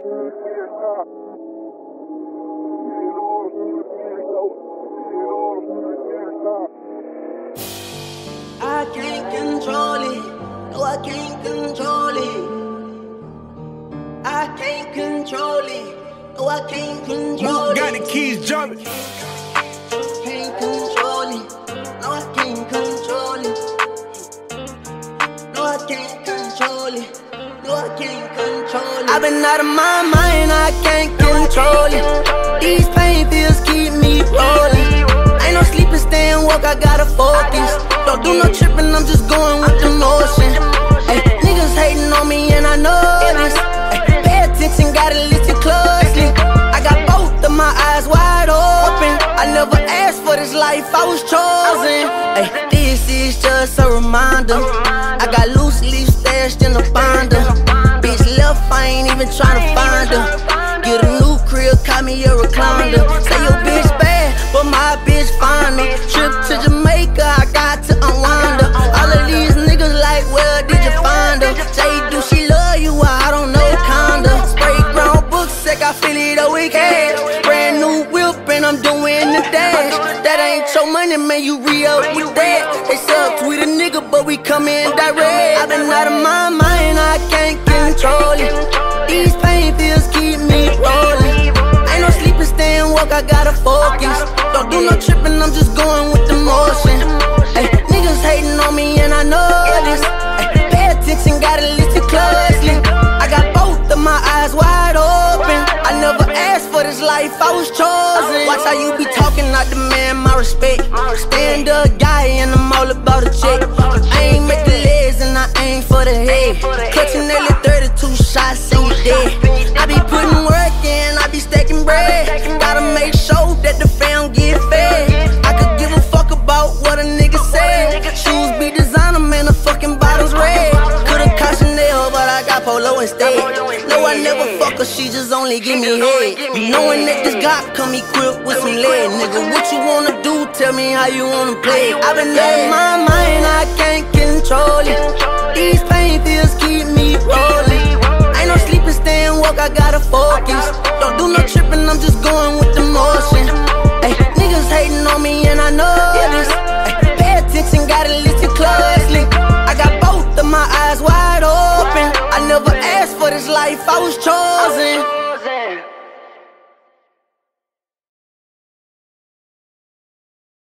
I can't control it. No, I can't control it. I can't control it. No, I can't control it. Got the keys jumping. Can't control it. No, I can't control it. No, I can't control it. No, I can't control it. I've been out of my mind, I can't control it. These pain pills keep me rolling. Ain't no sleeping, staying woke, I gotta focus. Don't do no tripping, I'm just going with the motion. Ay, niggas hating on me and I know this. Ay, pay attention, gotta listen closely. I got both of my eyes wide open. I never asked for this life, I was chosen. Ay, this is just a reminder. I got loose leaves stashed in a binder. Bitch left, I ain't even tryna find her. Get a new crib, call me a recliner. Say your bitch bad, but my bitch finer. Trip to Jamaica, I got to unwind her. All of these niggas like, where did you find her? Say, do she love you? I don't know, kinda. Spray ground book sick, I feel it all weekend. Brand new whip and I'm doing the dash. That ain't your money, man, you re-up with that. They subtweet a nigga, but we come in direct. I've been out of my mind, I can't control it. These pain pills keep me rolling. Ain't no sleeping, staying woke, I gotta focus. Don't do no tripping, I'm just going with the motion. Ay, niggas hating on me and I know this. Ay, pay attention, gotta listen closely. I got both of my eyes wide open. I never asked for this life, I was chosen. Watch how you be talking, I demand my respect. Stand up guy and I'm all about a check. I ain't make the legs and I ain't for the head. Clutching nearly 32 shots and you dead. I be putting work in, I be stacking bread. Gotta make sure that the fam get fed. I could give a fuck about what a nigga said. Shoes be designer, man, the fucking bottom's red. Could've caught Chanel, but I got Polo instead. No, I never fuck her, she just only give me head. You knowin' that this Glock come equipped with some lead. Nigga, what you wanna do? Tell me how you wanna play. I've been out of my mind, I can't control it. These pain pills keep me rolling. Ain't no sleeping, staying woke, I gotta focus. Don't do no tripping, I'm just going with the motion. Ay, niggas hating on me and I know this. Ay, pay attention, gotta listen closely. I got both of my eyes wide open. I never asked for this life, I was chosen.